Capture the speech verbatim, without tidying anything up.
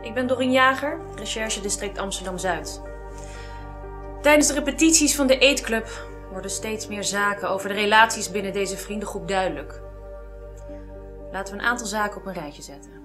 Ik ben Dorien Jager, recherche district Amsterdam-Zuid. Tijdens de repetities van de Eetclub worden steeds meer zaken over de relaties binnen deze vriendengroep duidelijk. Laten we een aantal zaken op een rijtje zetten.